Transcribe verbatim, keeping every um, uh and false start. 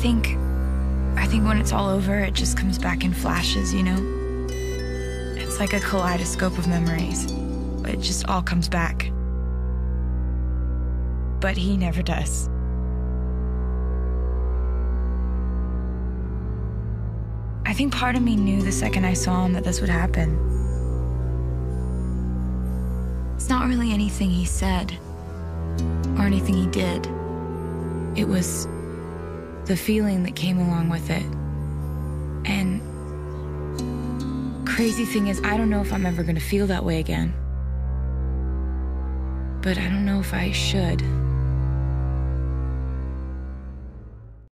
think, I think when it's all over, it just comes back in flashes, you know? It's like a kaleidoscope of memories. It just all comes back. But he never does. I think part of me knew the second I saw him that this would happen. It's not really anything he said or anything he did. It was the feeling that came along with it. And crazy thing is, I don't know if I'm ever gonna feel that way again. But I don't know if I should.